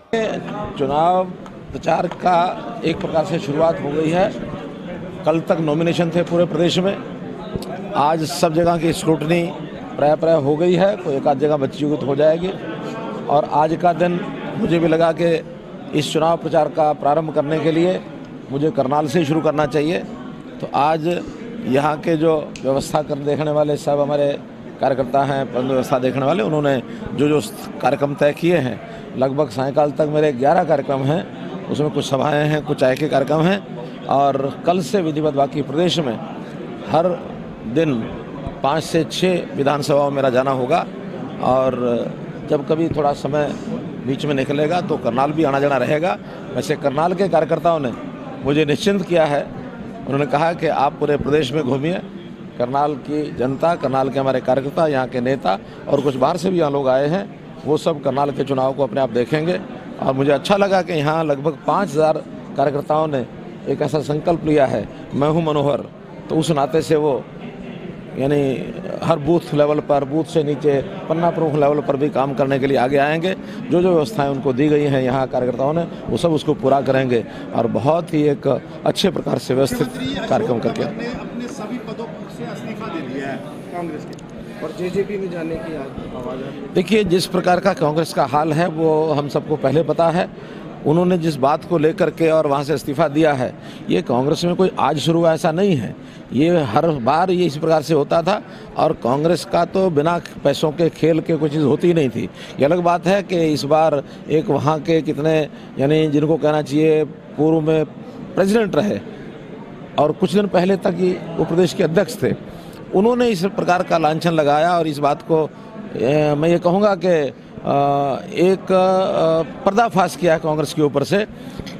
चुनाव प्रचार का एक प्रकार से शुरुआत हो गई है। कल तक नॉमिनेशन थे पूरे प्रदेश में। आज सब जगह की स्क्रूटनी प्राय हो गई है, कोई एक आध जगह बच्ची हुई तो हो जाएगी। और आज का दिन मुझे भी लगा कि इस चुनाव प्रचार का प्रारंभ करने के लिए मुझे करनाल से ही शुरू करना चाहिए। तो आज यहाँ के जो व्यवस्था कर देखने वाले सब हमारे कार्यकर्ता हैं, प्रबंध व्यवस्था देखने वाले, उन्होंने जो कार्यक्रम तय किए हैं, लगभग सायंकाल तक मेरे 11 कार्यक्रम हैं। उसमें कुछ सभाएं हैं, कुछ चाय के कार्यक्रम हैं। और कल से विधिवत बाकी प्रदेश में हर दिन 5 से 6 विधानसभाओं मेरा जाना होगा। और जब कभी थोड़ा समय बीच में निकलेगा तो करनाल भी आना जाना रहेगा। वैसे करनाल के कार्यकर्ताओं ने मुझे निश्चिंत किया है। उन्होंने कहा कि आप पूरे प्रदेश में घूमिए, करनाल की जनता, करनाल के हमारे कार्यकर्ता, यहाँ के नेता और कुछ बाहर से भी यहाँ लोग आए हैं, वो सब करनाल के चुनाव को अपने आप देखेंगे। और मुझे अच्छा लगा कि यहाँ लगभग 5000 कार्यकर्ताओं ने एक ऐसा संकल्प लिया है, मैं हूँ मनोहर। तो उस नाते से वो यानी हर बूथ लेवल पर, बूथ से नीचे पन्ना प्रमुख लेवल पर भी काम करने के लिए आगे आएंगे। जो व्यवस्थाएं उनको दी गई हैं यहाँ कार्यकर्ताओं ने, वो सब उसको पूरा करेंगे और बहुत ही एक अच्छे प्रकार से व्यवस्थित कार्यक्रम करके अपने सभी पदों से इस्तीफा दे दिया है कांग्रेस के और जेजेपी में जाने की आवाज़ है। देखिए, जिस प्रकार का कांग्रेस का हाल है वो हम सबको पहले पता है। उन्होंने जिस बात को लेकर के और वहाँ से इस्तीफा दिया है, ये कांग्रेस में कोई आज शुरू हुआ ऐसा नहीं है। ये हर बार ये इस प्रकार से होता था। और कांग्रेस का तो बिना पैसों के खेल के कोई चीज़ होती ही नहीं थी। ये अलग बात है कि इस बार एक वहाँ के कितने यानी जिनको कहना चाहिए पूर्व में प्रेसिडेंट रहे और कुछ दिन पहले तक ही वो प्रदेश के अध्यक्ष थे, उन्होंने इस प्रकार का लांछन लगाया। और इस बात को मैं ये कहूँगा कि एक पर्दाफाश किया है कांग्रेस के ऊपर से